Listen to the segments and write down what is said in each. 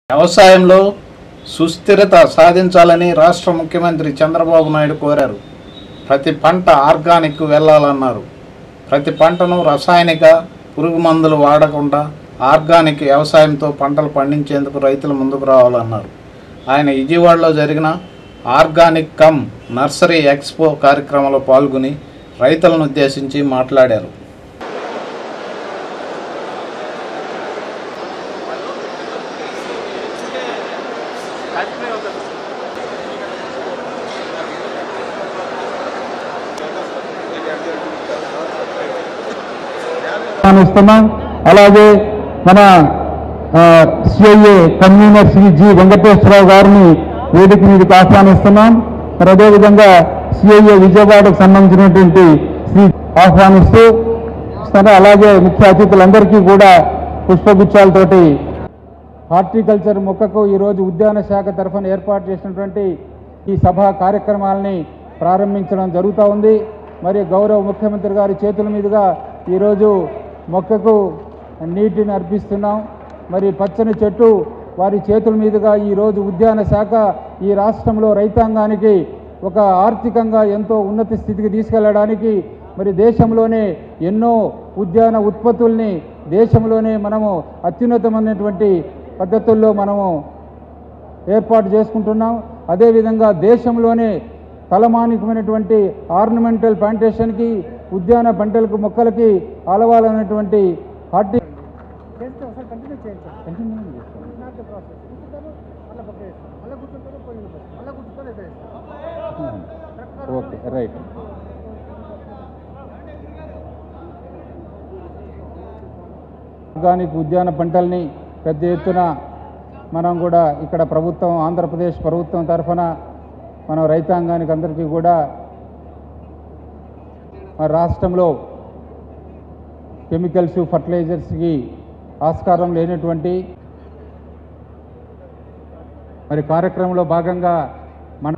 వ్యవసాయంలో సుస్థిరత సాధించాలని రాష్ట్ర ముఖ్యమంత్రి చంద్రబాబు నాయుడు కోరారు. ప్రతి పంట ఆర్గానిక్ వెళ్లాలన్నారు. ప్రతి పంటను రసాయనిక పురుగు మందులు వాడకుండా ఆర్గానిక్ వ్యవసాయంతో పంటలు పండించేందుకు రైతులు ముందుకు రావాలన్నారు. ఆయన విజయవాడలో జరిగిన ఆర్గానిక్ కమ్ నర్సరీ ఎక్స్పో కార్యక్రమంలో పాల్గొని రైతులను ఉద్దేశించి మాట్లాడారు. అలాగే మన CIA convener Shri G Venkateswararao గారిని వేదిక మీదకి ఆహ్వానిస్తున్నాం. మరి అదేవిధంగా సిఐఏ విజయవాడకు సంబంధించినటువంటి శ్రీ ఆహ్వానిస్తూ అలాగే ముఖ్య అతిథులందరికీ కూడా పుష్పగుచ్చాలతోటి హార్టికల్చర్ మొక్కకు ఈరోజు ఉద్యాన శాఖ తరఫున ఏర్పాటు చేసినటువంటి ఈ సభా కార్యక్రమాలని ప్రారంభించడం జరుగుతూ ఉంది. మరి గౌరవ ముఖ్యమంత్రి గారి చేతుల మీదుగా ఈరోజు మొక్కకు నీటిని అర్పిస్తున్నాం. మరి పచ్చని చెట్టు వారి చేతుల మీదుగా ఈరోజు ఉద్యాన శాఖ ఈ రాష్ట్రంలో రైతాంగానికి ఒక ఆర్థికంగా ఎంతో ఉన్నత స్థితికి తీసుకెళ్లడానికి మరి దేశంలోనే ఎన్నో ఉద్యాన ఉత్పత్తుల్ని దేశంలోనే మనము అత్యున్నతమైనటువంటి పద్ధతుల్లో మనము ఏర్పాటు చేసుకుంటున్నాం. అదేవిధంగా దేశంలోనే తలమానికమైనటువంటి ఆర్నమెంటల్ ప్లాంటేషన్కి ఉద్యాన పంటలకు మొక్కలకి ఆలవాలన్నటువంటి హార్టి ఓకే రైట్. ఆర్గానిక్ ఉద్యాన పంటల్ని పెద్ద ఎత్తున మనం కూడా ఇక్కడ ప్రభుత్వం ఆంధ్రప్రదేశ్ ప్రభుత్వం తరఫున మనం రైతాంగానికి అందరికీ కూడా మన రాష్ట్రంలో కెమికల్స్ ఫర్టిలైజర్స్కి ఆస్కారం లేనటువంటి మరి కార్యక్రమంలో భాగంగా మన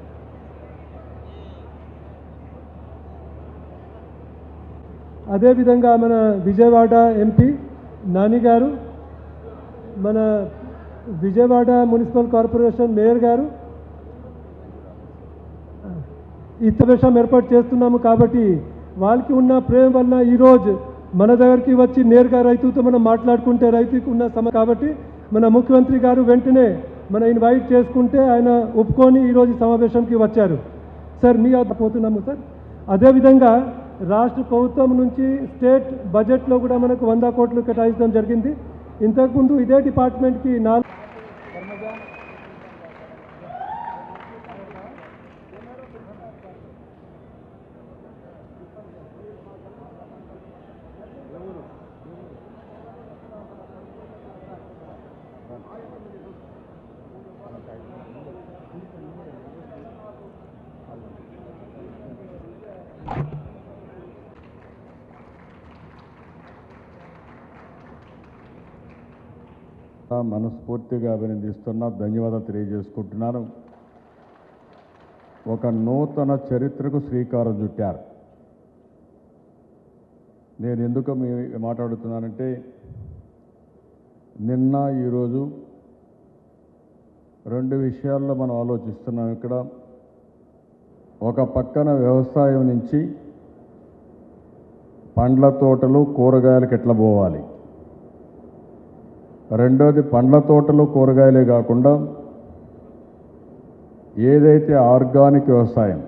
అదేవిధంగా మన విజయవాడ ఎంపీ నాని గారు, మన విజయవాడ మున్సిపల్ కార్పొరేషన్ మేయర్ గారు ఈ సమావేశం ఏర్పాటు చేస్తున్నాము. కాబట్టి వాళ్ళకి ఉన్న ప్రేమ వల్ల ఈరోజు మన దగ్గరికి వచ్చి నేరుగా రైతుతో మనం మాట్లాడుకుంటే రైతుకు ఉన్న కాబట్టి మన ముఖ్యమంత్రి గారు వెంటనే మన ఇన్వైట్ చేసుకుంటే ఆయన ఒప్పుకొని ఈరోజు సమావేశంకి వచ్చారు. సార్ మీ పోతున్నాము సార్. అదేవిధంగా రాష్ట్ర ప్రభుత్వం నుంచి స్టేట్ బడ్జెట్లో కూడా మనకు 100 కోట్లు కేటాయించడం జరిగింది. ఇంతకుముందు ఇదే డిపార్ట్మెంట్కి 4 మనస్ఫూర్తిగా అభినందిస్తున్నా, ధన్యవాదాలు తెలియజేసుకుంటున్నాను. ఒక నూతన చరిత్రకు శ్రీకారం చుట్టారు. నేను ఎందుకు మాట్లాడుతున్నానంటే నిన్న ఈరోజు 2 విషయాల్లో మనం ఆలోచిస్తున్నాం. ఇక్కడ ఒక పక్కన వ్యవసాయం నుంచి పండ్ల తోటలు కూరగాయలకు ఎట్లా పోవాలి, రెండోది పండ్ల తోటలు కూరగాయలే కాకుండా ఏదైతే ఆర్గానిక్ వ్యవసాయం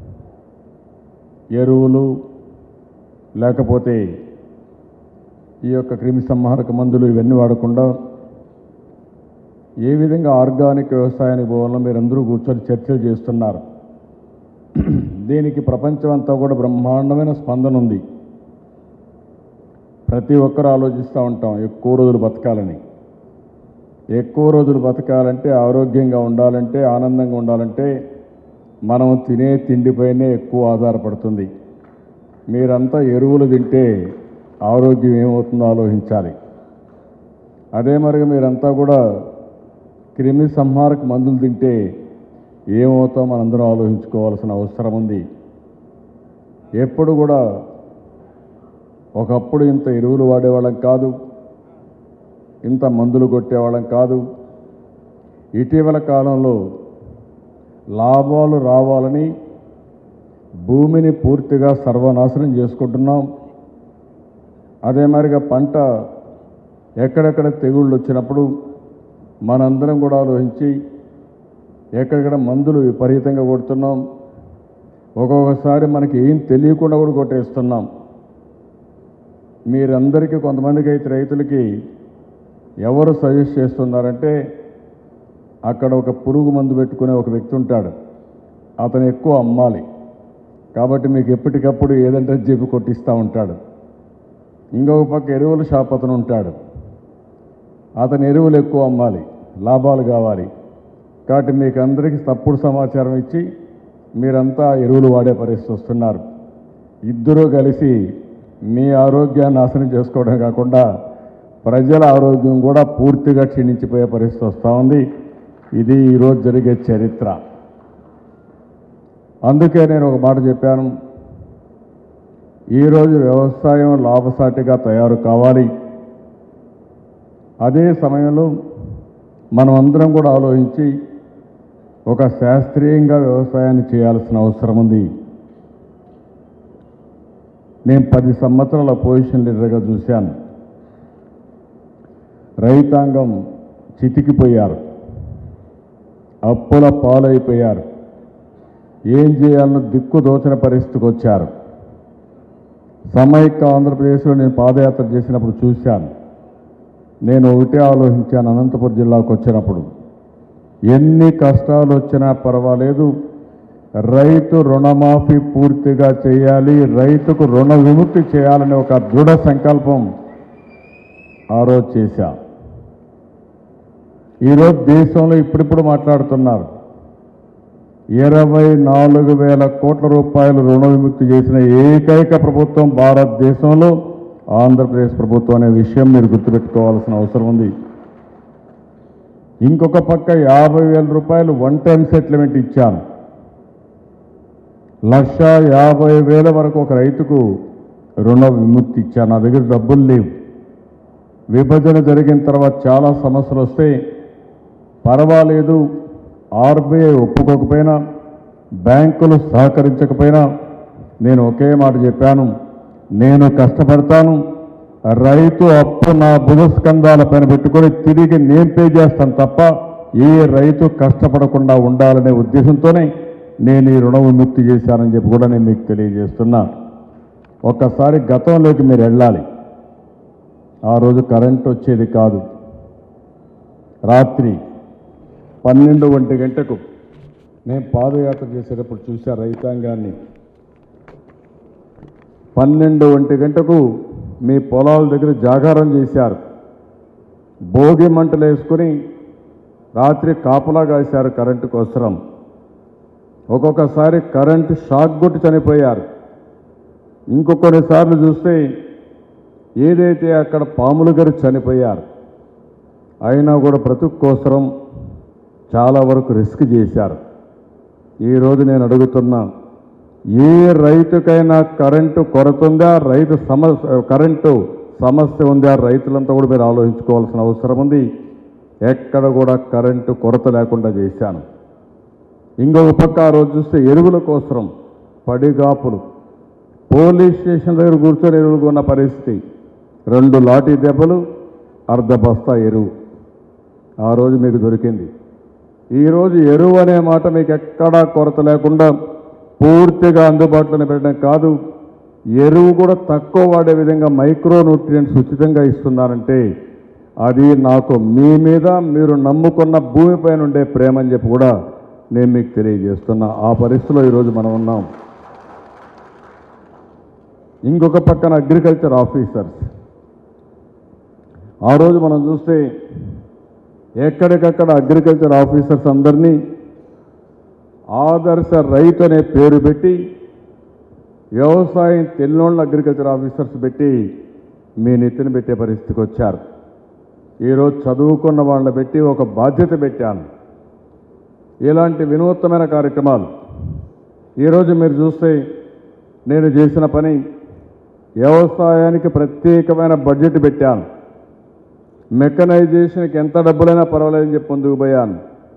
ఎరువులు లేకపోతే ఈ యొక్క క్రిమి సంహారక మందులు ఇవన్నీ వాడకుండా ఏ విధంగా ఆర్గానిక్ వ్యవసాయానికి పోవాలో మీరందరూ కూర్చొని చర్చలు చేస్తున్నారు. దీనికి ప్రపంచం అంతా కూడా బ్రహ్మాండమైన స్పందన ఉంది. ప్రతి ఒక్కరు ఆలోచిస్తూ ఉంటాం ఎక్కువ రోజులు బతకాలని. ఎక్కువ రోజులు బతకాలంటే, ఆరోగ్యంగా ఉండాలంటే, ఆనందంగా ఉండాలంటే మనం తినే తిండిపైనే ఎక్కువ ఆధారపడుతుంది. మీరంతా ఎరువులు తింటే ఆరోగ్యం ఏమవుతుందో ఆలోచించాలి. అదే మరిగా మీరంతా కూడా క్రిమి సంహారక మందులు తింటే ఏమవుతాం మనందరం ఆలోచించుకోవాల్సిన అవసరం ఉంది. ఎప్పుడు కూడా ఒకప్పుడు ఇంత ఎరువులు వాడేవాళ్ళం కాదు, ఇంత మందులు కొట్టేవాళ్ళం కాదు. ఇటీవల కాలంలో లాభాలు రావాలని భూమిని పూర్తిగా సర్వనాశనం చేసుకుంటున్నాం. అదే మరిగా పంట ఎక్కడెక్కడ తెగుళ్ళు వచ్చినప్పుడు మనందరం కూడా ఆలోచించి ఎక్కడెక్కడ మందులు విపరీతంగా కొడుతున్నాం. ఒక్కొక్కసారి మనకి ఏం తెలియకుండా కూడా కొట్టేస్తున్నాం. మీరందరికీ కొంతమందికి అయితే రైతులకి ఎవరు సజెస్ట్ చేస్తున్నారంటే అక్కడ ఒక పురుగు మందు పెట్టుకునే ఒక వ్యక్తి ఉంటాడు, అతను ఎక్కువ అమ్మాలి కాబట్టి మీకు ఎప్పటికప్పుడు ఏదంటే చెప్పి కొట్టిస్తూ ఉంటాడు. ఇంకొక పక్క ఎరువుల షాప్ అతను ఉంటాడు, అతను ఎరువులు ఎక్కువ అమ్మాలి, లాభాలు కావాలి కాబట్టి మీకు అందరికీ తప్పుడు సమాచారం ఇచ్చి మీరంతా ఎరువులు వాడే పరిస్థితి వస్తున్నారు. ఇద్దరూ కలిసి మీ ఆరోగ్యాన్ని నాశనం చేసుకోవడం కాకుండా ప్రజల ఆరోగ్యం కూడా పూర్తిగా క్షీణించిపోయే పరిస్థితి వస్తూ ఉంది. ఇది ఈరోజు జరిగే చరిత్ర. అందుకే నేను ఒక మాట చెప్పాను, ఈరోజు వ్యవసాయం లాభసాటిగా తయారు కావాలి. అదే సమయంలో మనం అందరం కూడా ఆలోచించి ఒక శాస్త్రీయంగా వ్యవసాయాన్ని చేయాల్సిన అవసరం ఉంది. నేను 10 సంవత్సరాల పొజిషన్ లీడర్గా చూశాను. రైతాంగం చితికిపోయారు, అప్పుల పాలైపోయారు, ఏం చేయాలన్న దిక్కు దోచన పరిస్థితికి వచ్చారు. సమైక్య ఆంధ్రప్రదేశ్లో నేను పాదయాత్ర చేసినప్పుడు చూశాను. నేను ఒకటే ఆలోచించాను, అనంతపురం జిల్లాకు వచ్చినప్పుడు ఎన్ని కష్టాలు వచ్చినా పర్వాలేదు, రైతు రుణమాఫీ పూర్తిగా చేయాలి, రైతుకు రుణ విముక్తి చేయాలనే ఒక దృఢ సంకల్పం ఆ రోజు చేశా. ఈరోజు దేశంలో ఇప్పుడిప్పుడు మాట్లాడుతున్నారు 24,000 కోట్ల రూపాయలు రుణ విముక్తి చేసిన ఏకైక ప్రభుత్వం భారతదేశంలో ఆంధ్రప్రదేశ్ ప్రభుత్వం అనే విషయం మీరు గుర్తుపెట్టుకోవాల్సిన అవసరం ఉంది. ఇంకొక పక్క 50,000 రూపాయలు వన్ టైం సెటిల్మెంట్ ఇచ్చాను. 1,50,000 వరకు ఒక రైతుకు రుణ విముక్తి ఇచ్చాను. నా దగ్గర డబ్బులు లేవు. విభజన జరిగిన తర్వాత చాలా సమస్యలు వస్తే పర్వాలేదు, ఆర్బీఐ ఒప్పుకోకపోయినా బ్యాంకులు సహకరించకపోయినా నేను ఒకే మాట చెప్పాను, నేను కష్టపడతాను, రైతు అప్పు నా భుజస్కంధాల పైన పెట్టుకొని తిరిగి నేను పే చేస్తాను తప్ప ఏ రైతు కష్టపడకుండా ఉండాలనే ఉద్దేశంతోనే నేను ఈ రుణ విముక్తి చేశానని చెప్పి కూడా నేను మీకు తెలియజేస్తున్నా. ఒక్కసారి గతంలోకి మీరు వెళ్ళాలి. ఆ రోజు కరెంట్ వచ్చేది కాదు. రాత్రి 12 గంటకు నేను పాదయాత్ర చేసేటప్పుడు చూసా రైతాంగాన్ని. 12 గంటకు మీ పొలాల దగ్గర జాగారం చేశారు, భోగి మంటలు వేసుకుని రాత్రి కాపలా కాశారు కరెంటు కోసరం. ఒక్కొక్కసారి కరెంటు షాక్ కొట్టి చనిపోయారు. ఇంకొకొన్నిసార్లు చూస్తే ఏదైతే అక్కడ పాములు గారు చనిపోయారు, అయినా కూడా బ్రతుకు కోసరం చాలా వరకు రిస్క్ చేశారు. ఈరోజు నేను అడుగుతున్నా, ఏ రైతుకైనా కరెంటు కొరత ఉందా, కరెంటు సమస్య ఉందా, రైతులంతా కూడా మీరు ఆలోచించుకోవాల్సిన అవసరం ఉంది. ఎక్కడ కూడా కరెంటు కొరత లేకుండా చేశాను. ఇంకొక పక్క ఆ రోజు చూస్తే ఎరువుల కోసరం పడిగాపులు, పోలీస్ స్టేషన్ దగ్గర కూర్చొని ఎరువులు కొన్న పరిస్థితి, 2 లాఠీ దెబ్బలు, అర్ధ బస్తా ఎరువు ఆ రోజు మీకు దొరికింది. ఈరోజు ఎరువు అనే మాట మీకు ఎక్కడా కొరత లేకుండా పూర్తిగా అందుబాటులోనే పెట్టడం కాదు, ఎరువు కూడా తక్కువ వాడే విధంగా మైక్రో న్యూట్రియంట్స్ ఉచితంగా ఇస్తున్నారంటే అది నాకు మీ మీద మీరు నమ్ముకున్న భూమిపైన ఉండే ప్రేమ అని చెప్పి కూడా నేను మీకు తెలియజేస్తున్నా. ఆ పరిస్థితిలో ఈరోజు మనం ఉన్నాం. ఇంకొక పక్కన అగ్రికల్చర్ ఆఫీసర్స్, ఆ రోజు మనం చూస్తే ఎక్కడికక్కడ అగ్రికల్చర్ ఆఫీసర్స్ అందరినీ ఆదర్శ రైతు అనే పేరు పెట్టి వ్యవసాయం తెలియనోళ్ళ అగ్రికల్చర్ ఆఫీసర్స్ పెట్టి మీ నెత్తిన పెట్టే పరిస్థితికి వచ్చారు. ఈరోజు చదువుకున్న వాళ్ళని పెట్టి ఒక బాధ్యత పెట్టాను. ఇలాంటి వినూత్నమైన కార్యక్రమాలు ఈరోజు మీరు చూస్తే నేను చేసిన పని, వ్యవసాయానికి ప్రత్యేకమైన బడ్జెట్ పెట్టాను. మెకనైజేషన్కి ఎంత డబ్బులైనా పర్వాలేదని చెప్పి ముందుకు పోయాను.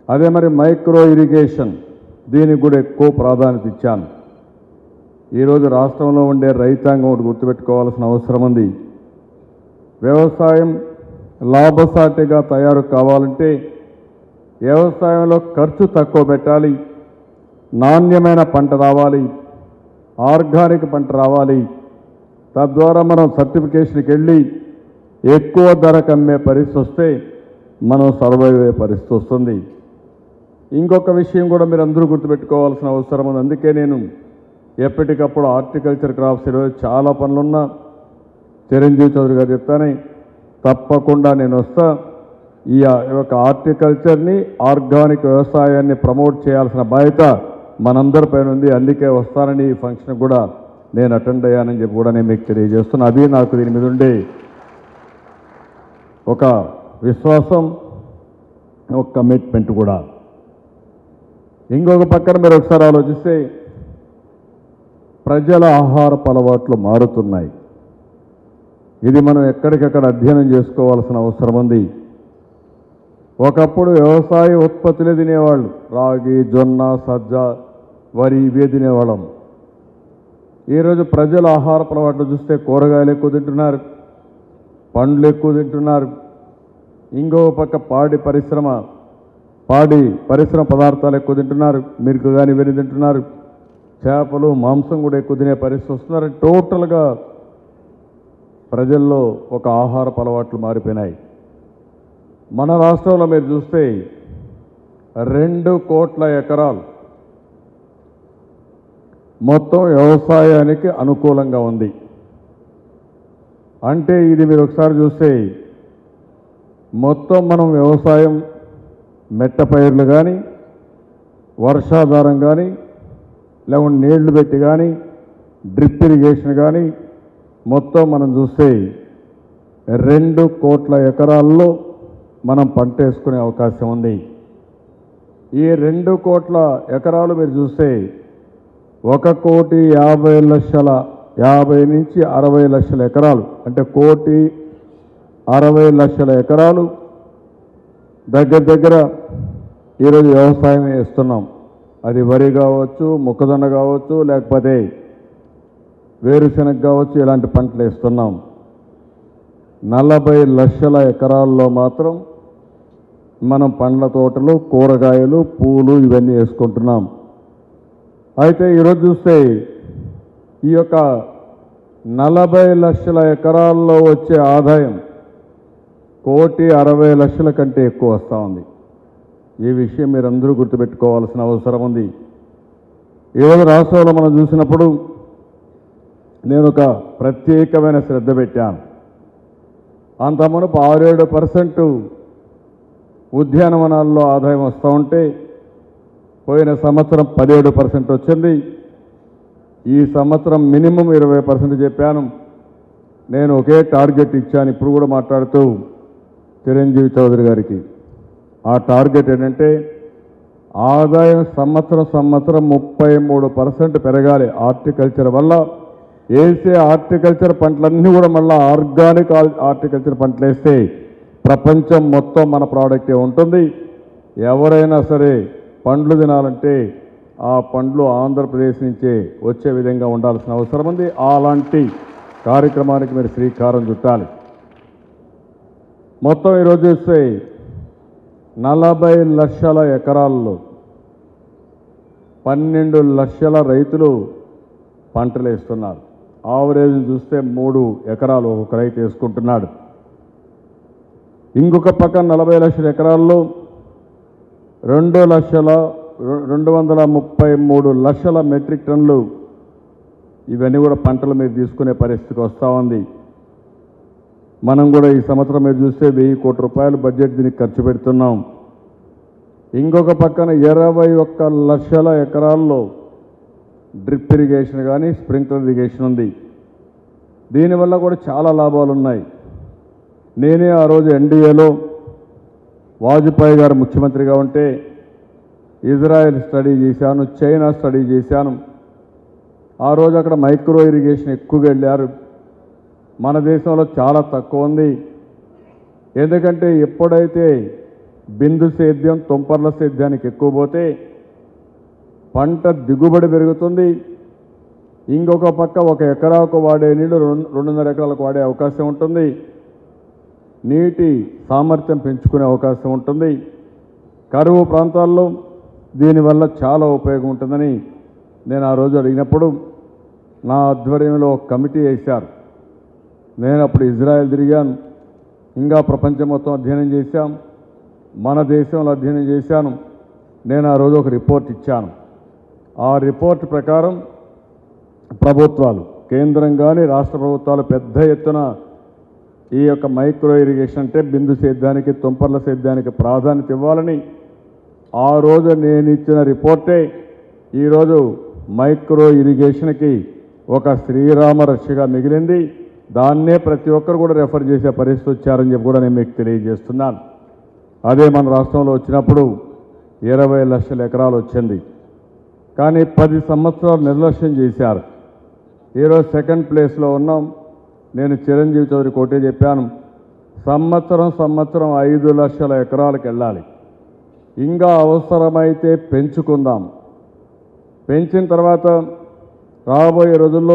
అదే మరి మైక్రో ఇరిగేషన్, దీనికి కూడా ఎక్కువ ప్రాధాన్యత ఇచ్చాను. ఈరోజు రాష్ట్రంలో ఉండే రైతాంగం ఒకటి గుర్తుపెట్టుకోవాల్సిన అవసరం ఉంది. వ్యవసాయం లాభసాటిగా తయారు కావాలంటే వ్యవసాయంలో ఖర్చు తక్కువ పెట్టాలి, నాణ్యమైన పంట రావాలి, ఆర్గానిక్ పంట రావాలి. తద్వారా మనం సర్టిఫికేషన్కి వెళ్ళి ఎక్కువ ధరకు అమ్మే పరిస్థితి వస్తే మనం సర్వైవ్ అయ్యే పరిస్థితి వస్తుంది. ఇంకొక విషయం కూడా మీరు అందరూ గుర్తుపెట్టుకోవాల్సిన అవసరం ఉంది. అందుకే నేను ఎప్పటికప్పుడు హార్టికల్చర్ క్రాప్స్ ఈరోజు చాలా పనులున్నా చిరంజీవి చౌదరి గారు చెప్తానే తప్పకుండా నేను వస్తా. ఈ యొక్క హార్టికల్చర్ని, ఆర్గానిక్ వ్యవసాయాన్ని ప్రమోట్ చేయాల్సిన బాధ్యత మనందరిపైన ఉంది. అందుకే వస్తానని ఈ ఫంక్షన్ కూడా నేను అటెండ్ అయ్యానని చెప్పి కూడా నేను మీకు తెలియజేస్తున్నా. అది నాకు దీని మీద ఉండే ఒక విశ్వాసం, ఒక కమిట్మెంట్ కూడా. ఇంకొక పక్కన మీరు ఒకసారి ఆలోచిస్తే ప్రజల ఆహారపు అలవాట్లు మారుతున్నాయి. ఇది మనం ఎక్కడికక్కడ అధ్యయనం చేసుకోవాల్సిన అవసరం ఉంది. ఒకప్పుడు వ్యవసాయ ఉత్పత్తులే తినేవాళ్ళు, రాగి, జొన్న, సజ్జ, వరి ఇవే తినేవాళ్ళం. ఈరోజు ప్రజల ఆహారపు అలవాట్లు చూస్తే కూరగాయలు ఎక్కువ తింటున్నారు, పండ్లు ఎక్కువ తింటున్నారు. ఇంకో పక్క పాడి పరిశ్రమ పదార్థాలు ఎక్కువ తింటున్నారు, మిల్క్ కానీ ఇవన్నీ తింటున్నారు. చేపలు, మాంసం కూడా ఎక్కువ తినే పరిస్థితి వస్తున్నారు. టోటల్గా ప్రజల్లో ఒక ఆహారపు అలవాట్లు మారిపోయినాయి. మన రాష్ట్రంలో మీరు చూస్తే 2 కోట్ల ఎకరాలు మొత్తం వ్యవసాయానికి అనుకూలంగా ఉంది. అంటే ఇది మీరు ఒకసారి చూస్తే మొత్తం మనం వ్యవసాయం మెట్ట పైర్లు కానీ, వర్షాధారం కానీ, లేకుంటే నీళ్లు పెట్టి కానీ, డ్రిప్ ఇరిగేషన్ కానీ మొత్తం మనం చూస్తే 2 కోట్ల ఎకరాల్లో మనం పంట వేసుకునే అవకాశం ఉంది. ఈ 2 కోట్ల ఎకరాలు మీరు చూస్తే 1,50,00,000 నుంచి 60 లక్షల ఎకరాలు, అంటే 1,60,00,000 ఎకరాలు దగ్గర ఈరోజు వ్యవసాయం వేస్తున్నాం. అది వరి కావచ్చు, మొక్కజొన్న కావచ్చు, లేకపోతే వేరుశెనగ కావచ్చు, ఇలాంటి పంటలు వేస్తున్నాం. 40 లక్షల ఎకరాల్లో మాత్రం మనం పండ్ల తోటలు, కూరగాయలు, పూలు ఇవన్నీ వేసుకుంటున్నాం. అయితే ఈరోజు చూస్తే ఈ యొక్క 40 లక్షల ఎకరాల్లో వచ్చే ఆదాయం 1,60,00,000 కంటే ఎక్కువ వస్తూ ఉంది. ఈ విషయం మీరందరూ గుర్తుపెట్టుకోవాల్సిన అవసరం ఉంది. ఈరోజు రాష్ట్రంలో మనం చూసినప్పుడు నేను ఒక ప్రత్యేకమైన శ్రద్ధ పెట్టాను. అంత మునుపు 6-7% ఉద్యానవనాల్లో ఆదాయం వస్తూ ఉంటే పోయిన సంవత్సరం 17% వచ్చింది. ఈ సంవత్సరం మినిమం 20% చెప్పాను. నేను ఒకే టార్గెట్ ఇచ్చాను. ఇప్పుడు కూడా మాట్లాడుతూ చిరంజీవి చౌదరి గారికి ఆ టార్గెట్ ఏంటంటే ఆదాయం సంవత్సరం 33% పెరగాలి. హార్టికల్చర్ వల్ల వేసే హార్టికల్చర్ పంటలన్నీ కూడా మళ్ళీ ఆర్గానిక్ హార్టికల్చర్ పంటలు వేస్తే ప్రపంచం మొత్తం మన ప్రోడక్టే ఉంటుంది. ఎవరైనా సరే పండ్లు తినాలంటే ఆ పండ్లు ఆంధ్రప్రదేశ్ నుంచే వచ్చే విధంగా ఉండాల్సిన అవసరం ఉంది. అలాంటి కార్యక్రమానికి మీరు శ్రీకారం చుట్టాలి. మొత్తం ఈరోజు చూస్తే 40 లక్షల ఎకరాల్లో 12 లక్షల రైతులు పంటలు వేస్తున్నారు. ఆవరేజ్ చూస్తే 3 ఎకరాలు ఒక్కొక్క రైతు వేసుకుంటున్నాడు. ఇంకొక పక్కన 40 లక్షల ఎకరాల్లో 2,233 లక్షల మెట్రిక్ టన్నులు ఇవన్నీ కూడా పంటల మీద తీసుకునే పరిస్థితికి వస్తూ ఉంది. మనం కూడా ఈ సంవత్సరం మీరు చూస్తే 1,000 కోట్ల రూపాయలు బడ్జెట్ దీనికి ఖర్చు పెడుతున్నాం. ఇంకొక పక్కన 21 లక్షల ఎకరాల్లో డ్రిప్ ఇరిగేషన్ కానీ, స్ప్రింక్లర్ ఇరిగేషన్ ఉంది. దీనివల్ల కూడా చాలా లాభాలు ఉన్నాయి. నేనే ఆ రోజు ఎన్డీఏలో వాజ్పేయి గారు ముఖ్యమంత్రిగా ఉంటే ఇజ్రాయెల్ స్టడీ చేశాను, చైనా స్టడీ చేశాను. ఆ రోజు అక్కడ మైక్రో ఇరిగేషన్ ఎక్కువగా వెళ్ళారు. మన దేశంలో చాలా తక్కువ ఉంది. ఎందుకంటే ఎప్పుడైతే బిందు సేద్యం తుంపర్ల సేద్యానికి ఎక్కువ పోతే పంట దిగుబడి పెరుగుతుంది. ఇంకొక పక్క 1 ఎకరాకు వాడే నీళ్లు 2.5 ఎకరాలకు వాడే అవకాశం ఉంటుంది. నీటి సామర్థ్యం పెంచుకునే అవకాశం ఉంటుంది. కరువు ప్రాంతాల్లో దీనివల్ల చాలా ఉపయోగం ఉంటుందని నేను ఆ రోజు అడిగినప్పుడు నా ఆధ్వర్యంలో ఒక కమిటీ వేశారు. నేను అప్పుడు ఇజ్రాయెల్ తిరిగాను, ఇంకా ప్రపంచం మొత్తం అధ్యయనం చేశాం, మన దేశంలో అధ్యయనం చేశాను. నేను ఆ రోజు ఒక రిపోర్ట్ ఇచ్చాను. ఆ రిపోర్ట్ ప్రకారం ప్రభుత్వాలు, కేంద్రం కానీ రాష్ట్ర ప్రభుత్వాలు పెద్ద ఎత్తున ఈ యొక్క మైక్రో ఇరిగేషన్ అంటే బిందు సేద్యానికి తుంపర్ల సేద్యానికి ప్రాధాన్యత ఇవ్వాలని ఆ రోజు నేను ఇచ్చిన రిపోర్టే ఈరోజు మైక్రో ఇరిగేషన్కి ఒక శ్రీరామ రక్షగా మిగిలింది. దాన్నే ప్రతి ఒక్కరు కూడా రెఫర్ చేసే పరిస్థితి వచ్చారని చెప్పి కూడా నేను మీకు తెలియజేస్తున్నాను. అదే మన రాష్ట్రంలో వచ్చినప్పుడు 20 లక్షల ఎకరాలు వచ్చింది. కానీ 10 సంవత్సరాలు నిర్లక్ష్యం చేశారు. ఈరోజు సెకండ్ ప్లేస్లో ఉన్నాం. నేను చిరంజీవి చౌదరి కోటే చెప్పాను, సంవత్సరం 5 లక్షల ఎకరాలకు వెళ్ళాలి. ఇంకా అవసరమైతే పెంచుకుందాం. పెంచిన తర్వాత రాబోయే రోజుల్లో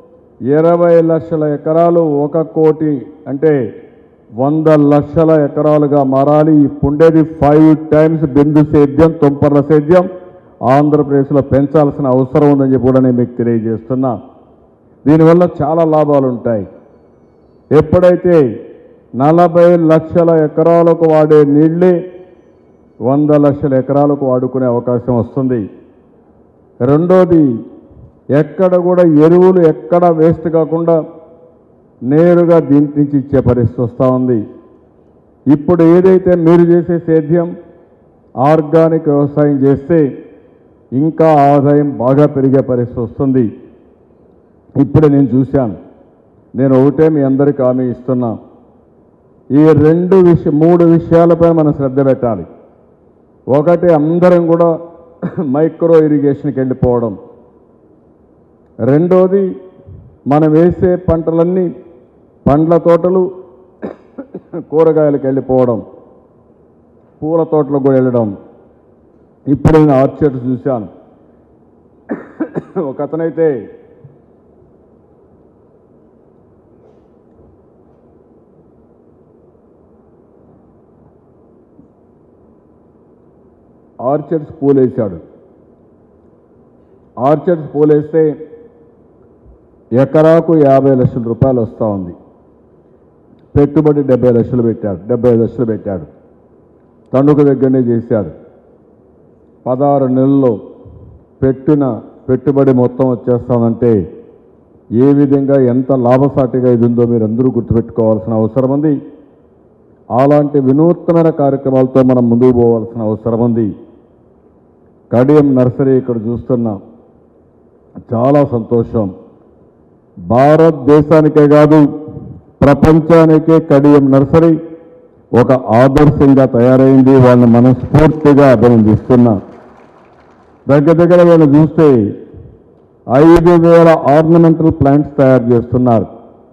20 లక్షల ఎకరాలు 1 కోటి అంటే 100 లక్షల ఎకరాలుగా మారాలి. ఇప్పుండేది 5 టైమ్స్ బిందు సేద్యం తుంపర్ల సేద్యం ఆంధ్రప్రదేశ్లో పెంచాల్సిన అవసరం ఉందని చెప్పి కూడా నేను మీకు తెలియజేస్తున్నా. దీనివల్ల చాలా లాభాలు ఉంటాయి. ఎప్పుడైతే 40 లక్షల ఎకరాలకు వాడే నీళ్ళే 100 లక్షల ఎకరాలకు వాడుకునే అవకాశం వస్తుంది. రెండోది, ఎక్కడ కూడా ఎరువులు ఎక్కడ వేస్ట్ కాకుండా నేరుగా దీని నుంచి ఇచ్చే పరిస్థితి వస్తూ ఉంది. ఇప్పుడు ఏదైతే మీరు చేసే సేద్యం ఆర్గానిక్ వ్యవసాయం చేస్తే ఇంకా ఆదాయం బాగా పెరిగే పరిస్థితి వస్తుంది. ఇప్పుడే నేను చూశాను. నేను ఒకటే మీ అందరికీ హామీ ఇస్తున్నా, ఈ 3 విషయాలపై మనం శ్రద్ధ పెట్టాలి. ఒకటి, అందరం కూడా మైక్రో ఇరిగేషన్కి వెళ్ళిపోవడం. రెండోది, మనం వేసే పంటలన్నీ పండ్ల తోటలు కూరగాయలకు వెళ్ళిపోవడం, పూల తోటలకు కూడా వెళ్ళడం. ఇప్పుడు నేను ఆర్చర్డ్స్ చూశాను. ఒక అతనైతే ఆర్చర్డ్స్ పూలేశాడు. ఆర్చర్డ్స్ పూలేస్తే ఎకరాకు 50 లక్షల రూపాయలు వస్తూ ఉంది. పెట్టుబడి 70 లక్షలు పెట్టాడు, 75 లక్షలు పెట్టాడు. తణుకు దగ్గరనే చేశాడు. 16 నెలల్లో పెట్టిన పెట్టుబడి మొత్తం వచ్చేస్తానంటే ఏ విధంగా ఎంత లాభసాటిగా ఇది ఉందో మీరు అందరూ గుర్తుపెట్టుకోవాల్సిన అవసరం ఉంది. అలాంటి వినూత్నమైన కార్యక్రమాలతో మనం ముందుకు పోవాల్సిన అవసరం ఉంది. కడియం నర్సరీ ఇక్కడ చూస్తున్నాం, చాలా సంతోషం. భారతదేశానికే కాదు ప్రపంచానికే కడియం నర్సరీ ఒక ఆదర్శంగా తయారైంది. వాళ్ళని మనస్ఫూర్తిగా అభినందిస్తున్నాం. దగ్గర వీళ్ళు చూస్తే 5,000 ఆర్నమెంటల్ ప్లాంట్స్ తయారు చేస్తున్నారు.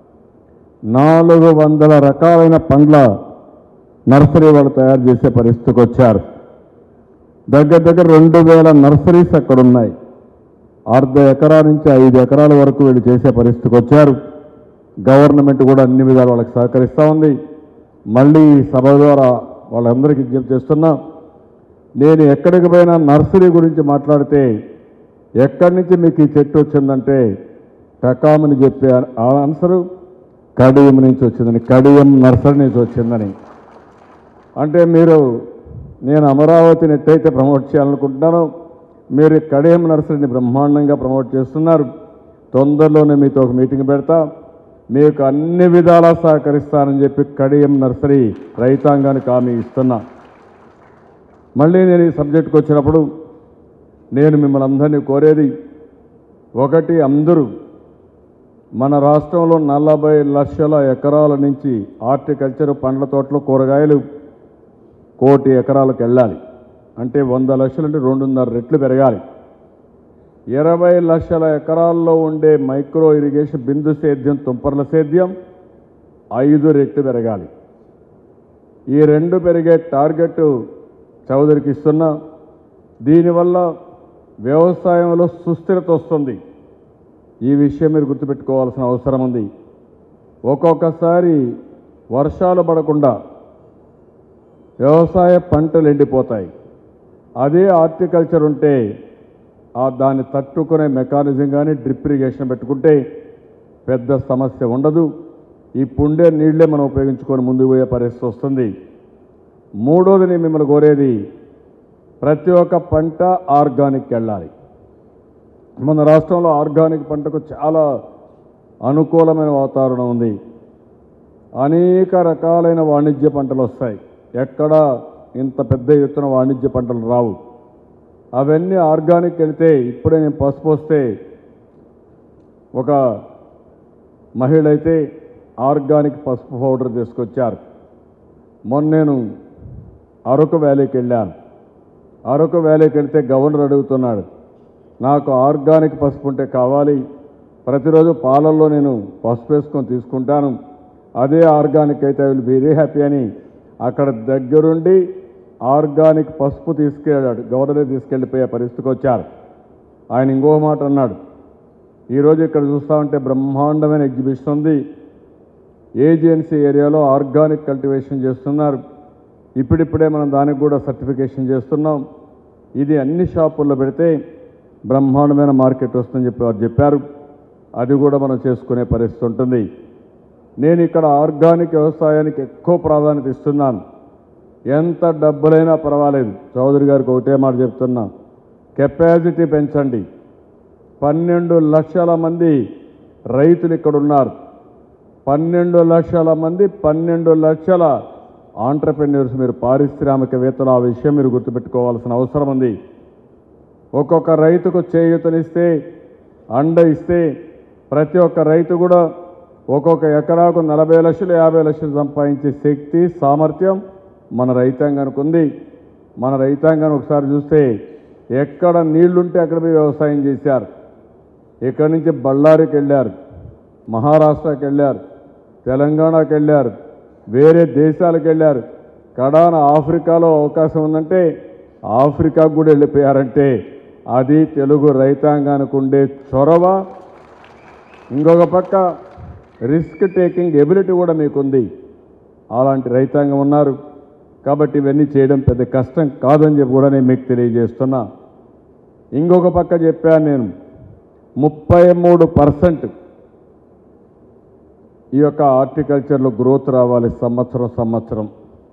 400 రకాలైన పండ్ల నర్సరీ వాళ్ళు తయారు చేసే పరిస్థితికి వచ్చారు. దగ్గర 2,000 నర్సరీస్ అక్కడ ఉన్నాయి. 1/2 ఎకరా నుంచి 5 ఎకరాల వరకు వీళ్ళు చేసే పరిస్థితికి వచ్చారు. గవర్నమెంట్ కూడా అన్ని విధాలు వాళ్ళకి సహకరిస్తూ ఉంది. మళ్ళీ ఈ సభ ద్వారా వాళ్ళందరికీ విజ్ఞప్తి చేస్తున్నా, నేను ఎక్కడికి పోయినా నర్సరీ గురించి మాట్లాడితే ఎక్కడి నుంచి మీకు ఈ చెట్టు వచ్చిందంటే టకామని చెప్పే ఆన్సరు కడియం నుంచి వచ్చిందని, కడియం నర్సరీ నుంచి వచ్చిందని. అంటే నేను అమరావతిని ఎట్టయితే ప్రమోట్ చేయాలనుకుంటున్నానో మీరు కడియం నర్సరీని బ్రహ్మాండంగా ప్రమోట్ చేస్తున్నారు. తొందరలోనే మీతో ఒక మీటింగ్ పెడతా, మీకు అన్ని విధాలా సహకరిస్తానని చెప్పి కడియం నర్సరీ రైతాంగానికి హామీ ఇస్తున్నా. మళ్ళీ నేను ఈ సబ్జెక్టుకు వచ్చినప్పుడు నేను మిమ్మల్ని అందరినీ కోరేది ఒకటి, అందరూ మన రాష్ట్రంలో 40 లక్షల ఎకరాల నుంచి హార్టికల్చర్, పండ్ల తోటలు, కూరగాయలు 1 కోటి ఎకరాలకు వెళ్ళాలి. అంటే 100 లక్షలు అంటే 2.5 రెట్లు పెరగాలి. 20 లక్షల ఎకరాల్లో ఉండే మైక్రో ఇరిగేషన్ బిందు సేద్యం తుంపర్ల సేద్యం 5 రెట్లు పెరగాలి. ఈ 2 పెరిగే టార్గెట్ చౌదరికి ఇస్తున్నా. దీనివల్ల వ్యవసాయంలో సుస్థిరత వస్తుంది. ఈ విషయం మీరు గుర్తుపెట్టుకోవాల్సిన అవసరం ఉంది. ఒక్కొక్కసారి వర్షాలు పడకుండా వ్యవసాయ పంటలు ఎండిపోతాయి. అదే హార్టికల్చర్ ఉంటే దాన్ని తట్టుకునే మెకానిజం కానీ డ్రిప్ ఇరిగేషన్ పెట్టుకుంటే పెద్ద సమస్య ఉండదు. ఈ పుండే నీళ్లే మనం ఉపయోగించుకొని ముందుకు పోయే పరిస్థితి వస్తుంది. మూడోది నేను మిమ్మల్ని కోరేది, ప్రతి ఒక్క పంట ఆర్గానిక్ వెళ్ళాలి. మన రాష్ట్రంలో ఆర్గానిక్ పంటకు చాలా అనుకూలమైన వాతావరణం ఉంది. అనేక రకాలైన వాణిజ్య పంటలు వస్తాయి. ఎక్కడ ఇంత పెద్ద ఎత్తున వాణిజ్య పంటలు రావు. అవన్నీ ఆర్గానిక్ వెళితే, ఇప్పుడే నేను పసుపు వస్తే ఒక మహిళ అయితే ఆర్గానిక్ పసుపు పౌడర్ తీసుకొచ్చారు. మొన్న నేను అరకు వ్యాలీకి వెళ్ళాను. అరకు వ్యాలీకి వెళ్తే గవర్నర్ అడుగుతున్నాడు, నాకు ఆర్గానిక్ పసుపు ఉంటే కావాలి, ప్రతిరోజు పాలల్లో నేను పసుపు వేసుకొని తీసుకుంటాను, అదే ఆర్గానిక్ అయితే I will be very happy అని అక్కడ దగ్గరుండి ఆర్గానిక్ పసుపు తీసుకెళ్ళాడు. గవర్నరే తీసుకెళ్ళిపోయే పరిస్థితికి వచ్చారు. ఆయన ఇంకో మాట అన్నాడు, ఈరోజు ఇక్కడ చూస్తూ ఉంటే బ్రహ్మాండమైన ఎగ్జిబిషన్ ఉంది. ఏజెన్సీ ఏరియాలో ఆర్గానిక్ కల్టివేషన్ చేస్తున్నారు. ఇప్పుడిప్పుడే మనం దానికి కూడా సర్టిఫికేషన్ చేస్తున్నాం. ఇది అన్ని షాపుల్లో పెడితే బ్రహ్మాండమైన మార్కెట్ వస్తుందని చెప్పి వారు చెప్పారు. అది కూడా మనం చేసుకునే పరిస్థితి ఉంటుంది. నేను ఇక్కడ ఆర్గానిక్ వ్యవసాయానికి ఎక్కువ ప్రాధాన్యత ఇస్తున్నాను. ఎంత డబ్బులైనా పర్వాలేదు. చౌదరి గారికి ఒకటే మాట చెప్తున్నా, కెపాసిటీ పెంచండి. 12 లక్షల మంది రైతులు ఇక్కడ ఉన్నారు. 12 లక్షల మంది, 12 లక్షల ఆంటర్ప్రెన్యూర్స్, మీరు పారిశ్రామికవేత్తలు. ఆ విషయం మీరు గుర్తుపెట్టుకోవాల్సిన అవసరం ఉంది. ఒక్కొక్క రైతుకు చేయూతనిస్తే, అండ ఇస్తే, ప్రతి ఒక్క రైతు కూడా ఒక్కొక్క ఎకరాకు 40 లక్షలు 50 లక్షలు సంపాదించే శక్తి, సామర్థ్యం మన రైతాంగానికి ఉంది. మన రైతాంగాన్ని ఒకసారి చూస్తే ఎక్కడ నీళ్లుంటే అక్కడ పోయి వ్యవసాయం చేశారు. ఇక్కడి నుంచి బళ్ళారికి వెళ్ళారు, మహారాష్ట్రకి వెళ్ళారు, తెలంగాణకి వెళ్ళారు, వేరే దేశాలకు వెళ్ళారు. కడాన ఆఫ్రికాలో అవకాశం ఉందంటే ఆఫ్రికాకు కూడా వెళ్ళిపోయారంటే అది తెలుగు రైతాంగానికి ఉండే చొరవ. ఇంకొక పక్క రిస్క్ టేకింగ్ ఎబిలిటీ కూడా మీకుంది. అలాంటి రైతాంగం ఉన్నారు. కాబట్టి ఇవన్నీ చేయడం పెద్ద కష్టం కాదని చెప్పి కూడా నేను మీకు తెలియజేస్తున్నా. ఇంకొక పక్క చెప్పాను నేను, 33% ఈ యొక్క హార్టికల్చర్లో గ్రోత్ రావాలి సంవత్సరం.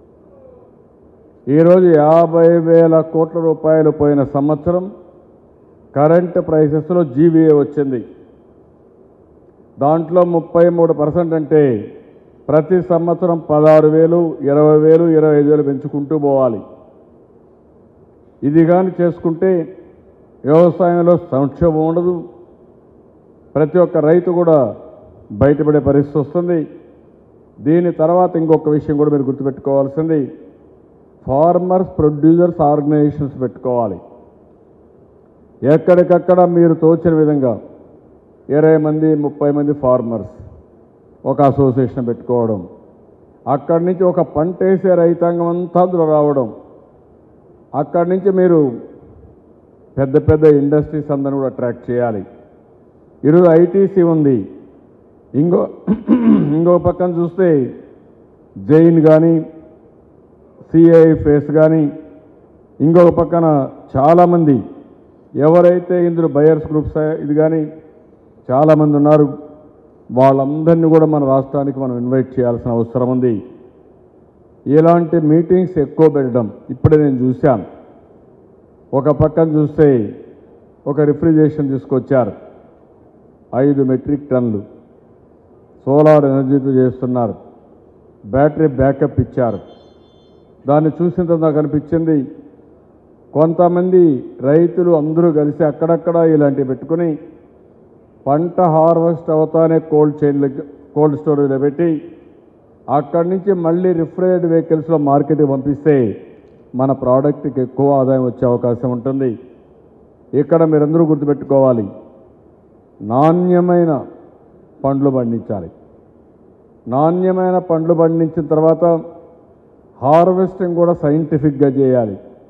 ఈరోజు 50,000 కోట్ల రూపాయలు పోయిన సంవత్సరం కరెంట్ ప్రైసెస్లో జీవీఏ వచ్చింది. దాంట్లో 33% అంటే ప్రతి సంవత్సరం 16,000, 20,000, 25,000 పెంచుకుంటూ పోవాలి. ఇది కానీ చేసుకుంటే వ్యవసాయంలో సంక్షోభం ఉండదు. ప్రతి ఒక్క రైతు కూడా బయటపడే పరిస్థితి వస్తుంది. దీని తర్వాత ఇంకొక విషయం కూడా మీరు గుర్తుపెట్టుకోవాల్సింది, ఫార్మర్స్ ప్రొడ్యూసర్స్ ఆర్గనైజేషన్స్ పెట్టుకోవాలి. ఎక్కడికక్కడ మీరు తోచిన విధంగా 20 మంది 30 మంది ఫార్మర్స్ ఒక అసోసియేషన్ పెట్టుకోవడం, అక్కడి నుంచి ఒక పంట వేసే రైతాంగం అంతా అందులో రావడం, అక్కడి నుంచి మీరు పెద్ద పెద్ద ఇండస్ట్రీస్ అందరిని కూడా అట్రాక్ట్ చేయాలి. ఈరోజు ఐటీసీ ఉంది. ఇంకో పక్కన చూస్తే జైన్ కానీ, సిఐ ఫేస్ కానీ, ఇంకొక పక్కన చాలామంది ఎవరైతే ఇందులో బయర్స్ గ్రూప్స్ ఇది కానీ చాలామంది ఉన్నారు. వాళ్ళందరినీ కూడా మన రాష్ట్రానికి మనం ఇన్వైట్ చేయాల్సిన అవసరం ఉంది. ఇలాంటి మీటింగ్స్ ఎక్కువ పెట్టడం ఇప్పుడే నేను చూశాను. ఒక పక్కన చూస్తే ఒక రిఫ్రిజరేషన్ తీసుకొచ్చారు, 5 మెట్రిక్ టన్నులు సోలార్ ఎనర్జీతో చేస్తున్నారు. బ్యాటరీ బ్యాకప్ ఇచ్చారు. దాన్ని చూసిన తర్వాత నాకు అనిపించింది, కొంతమంది రైతులు అందరూ కలిసి అక్కడక్కడ ఇలాంటివి పెట్టుకుని పంట హార్వెస్ట్ అవుతానే కోల్డ్ స్టోరేజ్లో పెట్టి అక్కడి నుంచి మళ్ళీ రిఫ్రిజరేటెడ్ వెహికల్స్లో మార్కెట్కి పంపిస్తే మన ప్రోడక్ట్కి ఎక్కువ ఆదాయం వచ్చే అవకాశం ఉంటుంది. ఇక్కడ మీరందరూ గుర్తుపెట్టుకోవాలి, నాణ్యమైన పండ్లు పండించాలి. నాణ్యమైన పండ్లు పండించిన తర్వాత హార్వెస్టింగ్ కూడా సైంటిఫిక్గా చేయాలి.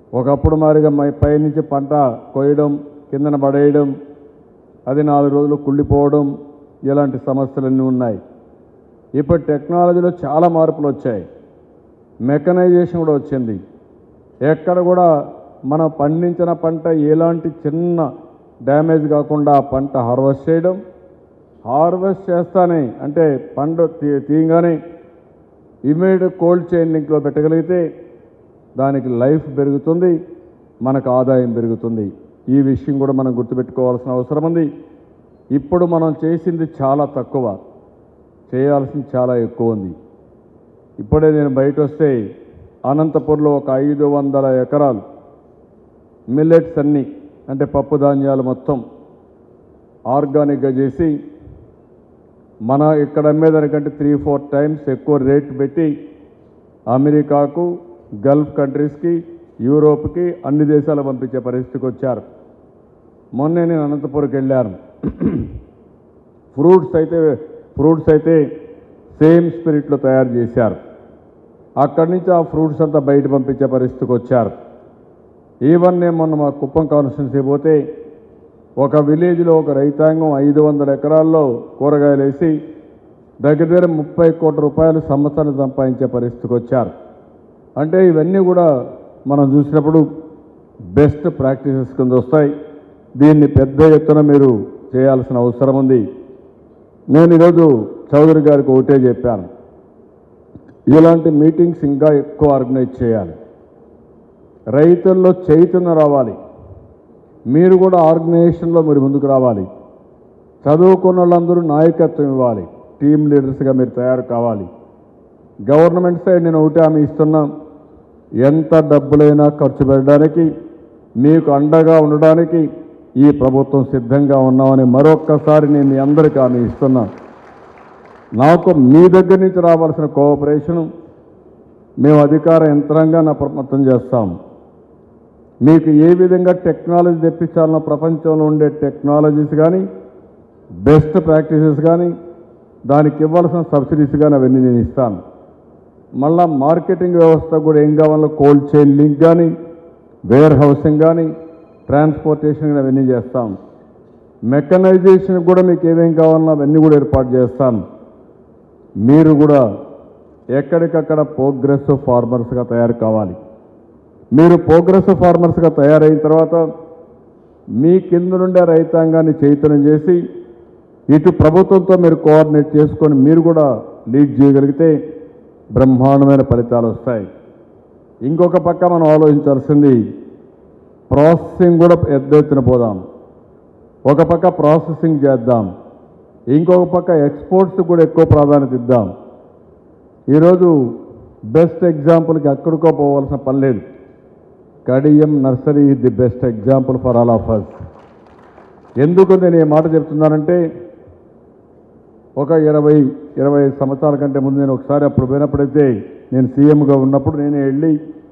ఒకప్పుడు మారిగా పైనుంచి పంట కోయడం, కిందన పడేయడం, అది 4 రోజులు కుళ్ళిపోవడం, ఇలాంటి సమస్యలన్నీ ఉన్నాయి. ఇప్పుడు టెక్నాలజీలో చాలా మార్పులు వచ్చాయి. మెకనైజేషన్ కూడా వచ్చింది. ఎక్కడ కూడా మనం పండించిన పంట ఎలాంటి చిన్న డ్యామేజ్ కాకుండా ఆ పంట హార్వెస్ట్ చేయడం, హార్వెస్ట్ చేస్తానే అంటే పంట తీయగానే ఇమీడియట్ కోల్డ్ చైన్ లింక్లో పెట్టగలిగితే దానికి లైఫ్ పెరుగుతుంది, మనకు ఆదాయం పెరుగుతుంది. ఈ విషయం కూడా మనం గుర్తుపెట్టుకోవాల్సిన అవసరం ఉంది. ఇప్పుడు మనం చేసింది చాలా తక్కువ, చేయాల్సింది చాలా ఎక్కువ ఉంది. ఇప్పుడే నేను బయట వస్తే అనంతపూర్లో ఒక 500 ఎకరాలు మిల్లెట్స్ అన్నీ అంటే పప్పు ధాన్యాలు మొత్తం ఆర్గానిక్గా చేసి మన ఇక్కడ అమ్మేదానికంటే 3-4 టైమ్స్ ఎక్కువ రేట్ పెట్టి అమెరికాకు, గల్ఫ్ కంట్రీస్కి, యూరోప్కి, అన్ని దేశాలు పంపించే పరిస్థితికి వచ్చారు. మొన్నే నేను అనంతపూర్కి వెళ్ళాను. ఫ్రూట్స్ అయితే సేమ్ స్పిరిట్లో తయారు చేశారు. అక్కడి నుంచి ఆ ఫ్రూట్స్ అంతా బయట పంపించే పరిస్థితికి వచ్చారు. ఈవెన్ నేను మొన్న మా కుప్పం కాన్స్టిట్యున్సీ పోతే ఒక విలేజ్లో ఒక రైతాంగం 500 ఎకరాల్లో కూరగాయలు వేసి దగ్గర 30 కోట్ల రూపాయలు సంవత్సరాన్ని సంపాదించే పరిస్థితికి వచ్చారు. అంటే ఇవన్నీ కూడా మనం చూసినప్పుడు బెస్ట్ ప్రాక్టీసెస్ కింద వస్తాయి. దీన్ని పెద్ద ఎత్తున మీరు చేయాల్సిన అవసరం ఉంది. నేను ఈరోజు చౌదరి గారికి ఒకటే చెప్పాను, ఇలాంటి మీటింగ్స్ ఇంకా ఎక్కువ ఆర్గనైజ్ చేయాలి. రైతుల్లో చైతన్యం రావాలి. మీరు కూడా ఆర్గనైజేషన్లో మీరు ముందుకు రావాలి. చదువుకున్న వాళ్ళందరూ నాయకత్వం ఇవ్వాలి. టీమ్ లీడర్స్గా మీరు తయారు కావాలి. గవర్నమెంట్ సైడ్ నేను ఒకటి హామీ ఇస్తున్నా, ఎంత డబ్బులైనా ఖర్చు పెట్టడానికి, మీకు అండగా ఉండడానికి ఈ ప్రభుత్వం సిద్ధంగా ఉన్నామని మరొక్కసారి నేను మీ అందరికీ హామీ ఇస్తున్నా. నాకు మీ దగ్గర నుంచి రావాల్సిన కోఆపరేషను మేము అధికార యంత్రాంగాన్ని అప్రమత్తం చేస్తాం. మీకు ఏ విధంగా టెక్నాలజీ తెప్పించాలన్న ప్రపంచంలో ఉండే టెక్నాలజీస్ కానీ, బెస్ట్ ప్రాక్టీసెస్ కానీ, దానికి ఇవ్వాల్సిన సబ్సిడీస్ కానీ అవన్నీ నేను ఇస్తాను. మళ్ళా మార్కెటింగ్ వ్యవస్థ కూడా ఏం కావాలో కోల్డ్ చైన్ లింక్ కానీ, వేర్ హౌసింగ్ కానీ, ట్రాన్స్పోర్టేషన్ కానీ అవన్నీ చేస్తాం. మెకనైజేషన్ కూడా మీకు ఏమేం కావాలన్నా అవన్నీ కూడా ఏర్పాటు చేస్తాను. మీరు కూడా ఎక్కడికక్కడ ప్రోగ్రెసివ్ ఫార్మర్స్గా తయారు కావాలి. మీరు ప్రోగ్రెసివ్ ఫార్మర్స్గా తయారైన తర్వాత మీ కింద నుండే రైతాంగాన్ని చైతన్యం చేసి ఇటు ప్రభుత్వంతో మీరు కోఆర్డినేట్ చేసుకొని మీరు కూడా లీడ్ చేయగలిగితే బ్రహ్మాండమైన ఫలితాలు వస్తాయి. ఇంకొక పక్క మనం ఆలోచించాల్సింది ప్రాసెసింగ్ కూడా పెద్ద ఎత్తున పోదాం. ఒక పక్క ప్రాసెసింగ్ చేద్దాం, ఇంకొక పక్క ఎక్స్పోర్ట్స్ కూడా ఎక్కువ ప్రాధాన్యత ఇద్దాం. ఈరోజు బెస్ట్ ఎగ్జాంపుల్కి ఎక్కడికో పోవాల్సిన పని లేదు. Kadiyam nursery is the best example for all of us. ఎందుకు నేను ఈ మాట చెప్తున్నానంటే ఒక 20 సంవత్సరాల కంటే ముందు నేను ఒకసారి అప్పుడు పోయినప్పుడైతే నేను సీఎంగా ఉన్నప్పుడు నేనే వెళ్ళి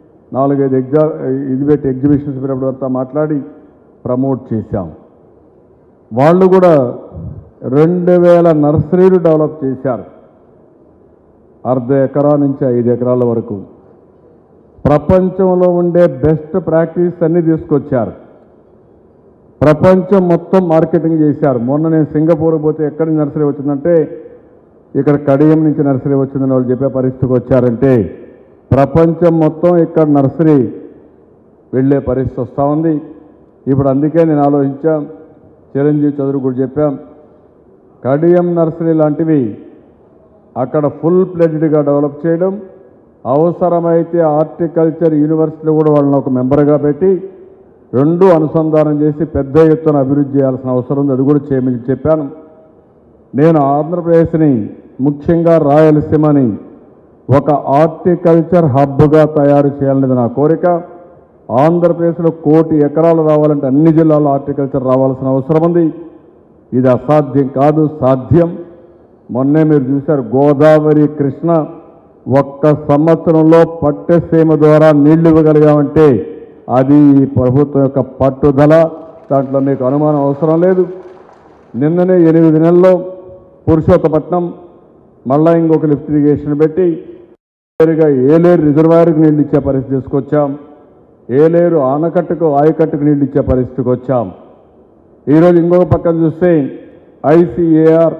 4-5 ఎగ్జిబిషన్స్ పోయినప్పుడు అంతా మాట్లాడి ప్రమోట్ చేశాం. వాళ్ళు కూడా 2000 నర్సరీలు డెవలప్ చేశారు. 1/2 ఎకరా నుంచి 5 ఎకరాల వరకు ప్రపంచంలో ఉండే బెస్ట్ ప్రాక్టీస్ అన్నీ తీసుకొచ్చారు. ప్రపంచం మొత్తం మార్కెటింగ్ చేశారు. మొన్న నేను సింగపూర్ పోతే ఎక్కడి నుంచి నర్సరీ వచ్చిందంటే ఇక్కడ కడియం నుంచి నర్సరీ వచ్చిందని వాళ్ళు చెప్పే పరిస్థితికి వచ్చారంటే ప్రపంచం మొత్తం ఇక్కడ నర్సరీ వెళ్ళే పరిస్థితి వస్తూ ఉంది. ఇప్పుడు అందుకే నేను ఆలోచించాం, చిరంజీవి చౌదరి కూడా చెప్పాం, కడియం నర్సరీ లాంటివి అక్కడ ఫుల్ ప్లెడ్జ్డ్గా డెవలప్ చేయడం, అవసరమైతే హార్టికల్చర్ యూనివర్సిటీలో కూడా వాళ్ళని ఒక మెంబర్గా పెట్టి 2 అనుసంధానం చేసి పెద్ద ఎత్తున అభివృద్ధి చేయాల్సిన అవసరం ఉంది. అది కూడా చేయమని చెప్పాను. నేను ఆంధ్రప్రదేశ్ని ముఖ్యంగా రాయలసీమని ఒక హార్టికల్చర్ హబ్గా తయారు చేయాలనేది నా కోరిక. ఆంధ్రప్రదేశ్లో 1 కోటి ఎకరాలు రావాలంటే అన్ని జిల్లాల్లో హార్టికల్చర్ రావాల్సిన అవసరం ఉంది. ఇది అసాధ్యం కాదు, సాధ్యం. మొన్నే మీరు చూశారు, గోదావరి కృష్ణ ఒక్క సంవత్సరంలో పట్టెసీమ ద్వారా నీళ్లు ఇవ్వగలిగామంటే అది ఈ ప్రభుత్వం యొక్క పట్టుదల. దాంట్లో మీకు అనుమానం అవసరం లేదు. నిన్ననే 8 నెలల్లో పురుషోత్తపట్నం మళ్ళా ఇంకొక లిఫ్ట్ ఇరిగేషన్ పెట్టి నేరుగా ఏలేరు రిజర్వాయర్కి నీళ్ళు ఇచ్చే పరిస్థితి తీసుకొచ్చాం. ఏలేరు ఆనకట్టుకు ఆయకట్టుకు నీళ్ళు ఇచ్చే పరిస్థితికి వచ్చాం. ఈరోజు ఇంకొక పక్కన చూస్తే ICAR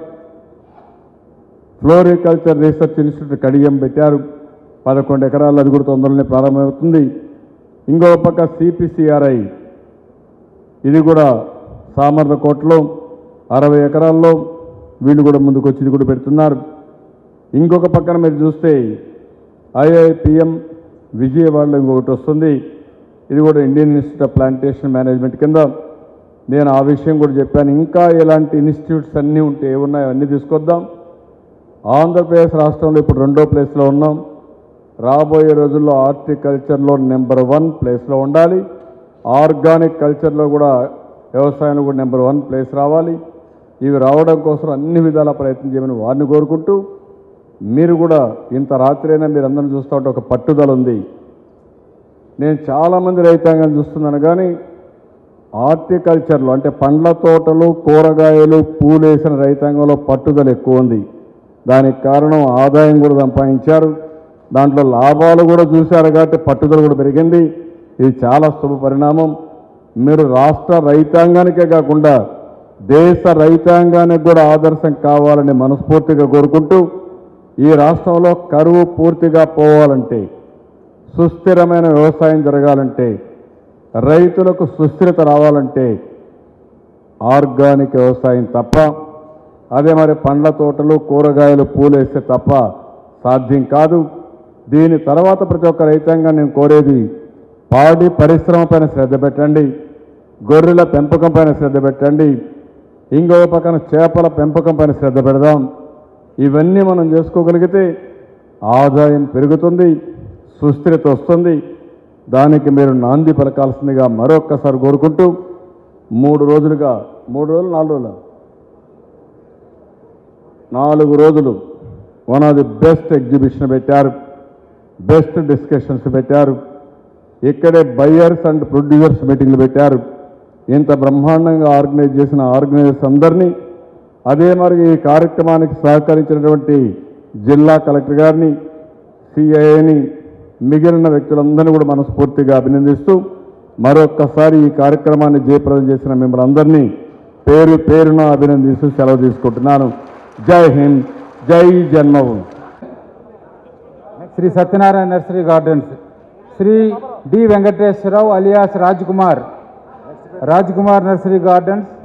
floriculture research institute Kadiyam పెట్టారు. 11 ఎకరాలు, అది కూడా తొందరలోనే ప్రారంభమవుతుంది. ఇంకొక పక్క సిపిసిఆర్ఐ, ఇది కూడా సామర్లకోటలో 60 ఎకరాల్లో వీళ్ళు కూడా ముందుకు వచ్చి ఇది కూడా పెడుతున్నారు. ఇంకొక పక్కన మీరు చూస్తే ఐఐపిఎం విజయవాడలో ఇంకొకటి వస్తుంది. ఇది కూడా Indian institute of plantation management కింద. నేను ఆ విషయం కూడా చెప్పాను. ఇంకా ఇలాంటి ఇన్స్టిట్యూట్స్ అన్నీ ఉంటే ఏమున్నాయో అన్నీ తీసుకొద్దాం. ఆంధ్రప్రదేశ్ రాష్ట్రంలో ఇప్పుడు 2వ ప్లేస్లో ఉన్నాం. రాబోయే రోజుల్లో హార్టికల్చర్లో నెంబర్ 1 ప్లేస్లో ఉండాలి. ఆర్గానిక్ కల్చర్లో కూడా, వ్యవసాయంలో కూడా నెంబర్ 1 ప్లేస్ రావాలి. ఇవి రావడం కోసం అన్ని విధాల ప్రయత్నం చేయమని వారిని కోరుకుంటూ, మీరు కూడా ఇంత రాత్రైనా మీరు అందరం చూస్తూ ఉంటే ఒక పట్టుదల ఉంది. నేను చాలామంది రైతాంగం చూస్తున్నాను, కానీ హార్టికల్చర్లో అంటే పండ్ల తోటలు, కూరగాయలు, పూలు వేసిన రైతాంగంలో పట్టుదల ఎక్కువ ఉంది. దానికి కారణం ఆదాయం కూడా సంపాదించారు, దాంట్లో లాభాలు కూడా చూశారు కాబట్టి పట్టుదల కూడా పెరిగింది. ఇది చాలా శుభ పరిణామం. మీరు రాష్ట్ర రైతాంగానికే కాకుండా దేశ రైతాంగానికి కూడా ఆదర్శం కావాలని మనస్ఫూర్తిగా కోరుకుంటూ, ఈ రాష్ట్రంలో కరువు పూర్తిగా పోవాలంటే, సుస్థిరమైన వ్యవసాయం జరగాలంటే, రైతులకు సుస్థిరత రావాలంటే ఆర్గానిక్ వ్యవసాయం తప్ప, అదే మరి పండ్ల తోటలు, కూరగాయలు, పూలు వేస్తే తప్ప సాధ్యం కాదు. దీని తర్వాత ప్రతి ఒక్క రైతాంగం నేను కోరేది, పాడి పరిశ్రమ పైన శ్రద్ధ పెట్టండి, గొర్రెల పెంపకం పైన శ్రద్ధ పెట్టండి, ఇంకో పక్కన చేపల పెంపకం పైన శ్రద్ధ పెడదాం. ఇవన్నీ మనం చేసుకోగలిగితే ఆదాయం పెరుగుతుంది, సుస్థిరత వస్తుంది. దానికి మీరు నాంది పలకాల్సిందిగా మరొక్కసారి కోరుకుంటూ, 3 రోజులుగా 4 రోజులు one of the best exhibition పెట్టారు, బెస్ట్ డిస్కషన్స్ పెట్టారు. ఇక్కడే బయ్యర్స్ అండ్ ప్రొడ్యూసర్స్ మీటింగ్లు పెట్టారు. ఇంత బ్రహ్మాండంగా ఆర్గనైజ్ చేసిన ఆర్గనైజర్స్ అందరినీ, అదే మరి ఈ కార్యక్రమానికి సహకరించినటువంటి జిల్లా కలెక్టర్ గారిని, సిఐని, మిగిలిన వ్యక్తులందరినీ కూడా మనస్ఫూర్తిగా అభినందిస్తూ, మరొక్కసారి ఈ కార్యక్రమాన్ని జయప్రదం చేసిన మిమ్మల్ని అందరినీ పేరు పేరున అభినందిస్తూ సెలవు తీసుకుంటున్నాను. Jai Hind, Jai Janmabhoomi. Shri Satyanarayana nursery gardens, Shri D Venkateswararao alias Raj Kumar nursery gardens,